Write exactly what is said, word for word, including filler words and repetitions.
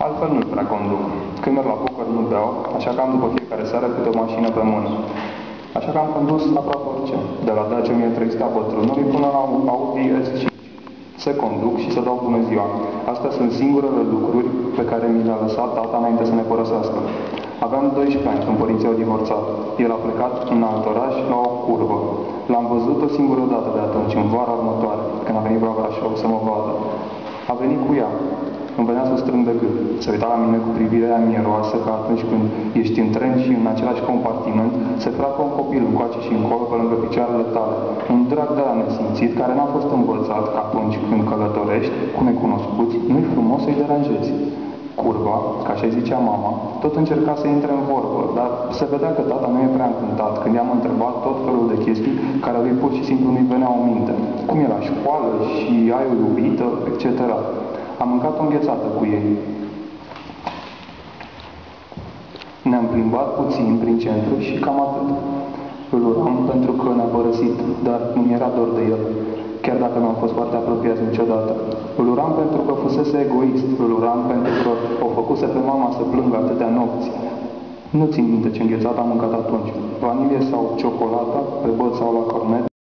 Altfel nu prea conduc. Când merg la poker nu beau, așa că am după fiecare seară câte o mașină pe mână. Așa că am condus aproape orice, de la Dacia o mie trei sute a bătrânului până la Audi S cinci. Să conduc și să dau bună ziua. Astea sunt singurele lucruri pe care mi le-a lăsat tata înainte să ne părăsească. Aveam doisprezece ani când părinții au divorțat. El a plecat în alt oraș la o curbă. L-am văzut o singură dată de atunci, în vara următoare, când a venit la Brașov să mă vadă. A venit cu ea. Îmi venea să strâng de gât. Se uita la mine cu privirea aia mieroasă, ca atunci când ești în tren și în același compartiment se freacă un copil încoace și încolo pe lângă picioarele tale. Un drag de la nesimțit care n-a fost învățat că atunci când călătorești cu necunoscuți, nu-i frumos să-i deranjezi. Curva, ca așa zicea mama, tot încerca să intre în vorbă, dar se vedea că tata nu e prea încântat când i-am întrebat tot felul de chestii care lui pur și simplu nu-i veneau în minte. Cum e la școală și ai o iubită, et cetera. Am mâncat o înghețată cu ei. Ne-am plimbat puțin prin centru și cam atât. Îl uram pentru că ne-a părăsit, dar nu mi-era dor de el, chiar dacă nu am fost foarte apropiați niciodată. Îl uram pentru că fusese egoist, îl uram pentru că o făcuse pe mama să plângă atâtea nopți. Nu țin minte ce înghețată am mâncat atunci, vanilie sau ciocolată, pe băț sau la cornet.